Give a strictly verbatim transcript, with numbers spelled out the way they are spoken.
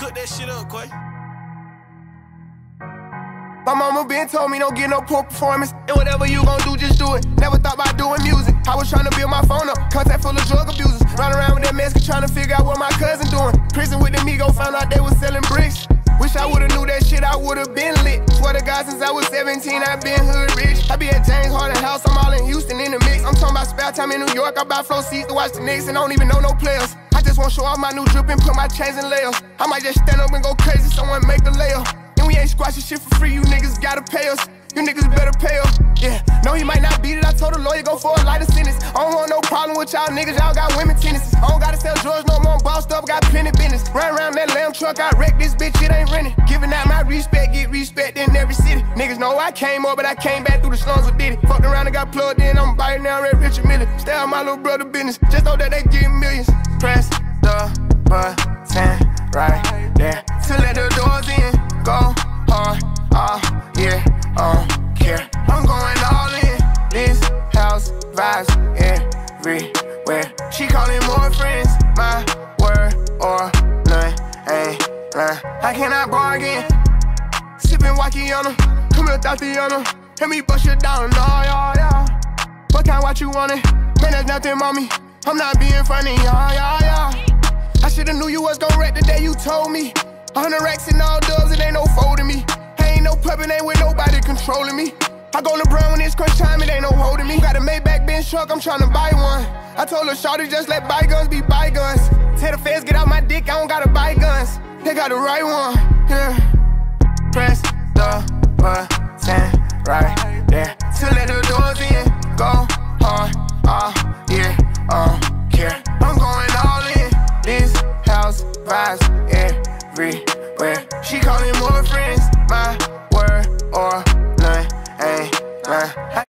Cook that shit up, Quay. My mama been told me don't get no poor performance, and whatever you gon' do, just do it. Never thought about doing music. I was trying to build my phone up, contact full of drug abusers. Run around with that mask trying to figure out what my cousin doing. Prison with the Migo, found out they was selling bricks. Wish I would've knew that shit, I would've been lit. Swear to God, since I was seventeen, I been hood rich. I be at James Harden house, I'm all in Houston in the mix. I'm talking about spare time in New York, I buy flow seats to watch the Knicks and don't even know no players. I just wanna show off my new drip and put my chains in layers. I might just stand up and go crazy, someone make the layup. And we ain't squashing shit for free, you niggas gotta pay us. You niggas better pay us. Yeah, no, he might not beat it. I told the lawyer go for a lighter sentence. I don't want no problem with y'all niggas, y'all got women tendencies. I don't gotta sell drugs no more, I'm bossed up, got plenty business. Run around that lamb truck, I wreck this bitch, it ain't renting. Giving out my respect, get respect in every city. Niggas know I came up, but I came back through the slums with Diddy. Fucked around and got plugged in, I'm biting down Red Richard Miller. Stay out my little brother business, just know that they getting millions. Press the button right there to let the doors in. Go hard, all yeah, I don't care. I'm going all in. This house vibes everywhere. She calling more friends, my word or none. Ain't lying. I cannot bargain. Sipping Wakiana, come here, Tatiana. Let me bust you down, nah, yeah, yeah. What kind what you want it? Man, that's nothing, mommy. I'm not being funny, yeah, yeah, yeah. I shoulda knew you was gon' wreck the day you told me. A hundred racks and all dubs, it ain't no folding me. Ain't no puppet, ain't with nobody controlling me. I go LeBron when it's crunch time, it ain't no holding me. Got a Maybach Benz truck, I'm tryna buy one. I told her, shawty, just let bygones be bygones. Tell the feds, get out my dick, I don't gotta buy guns. They got the right one, yeah. Press the button right there to let the doors in. Go hard, oh yeah, I don't care. I'm going all in. This house vibes everywhere. She calling more friends, my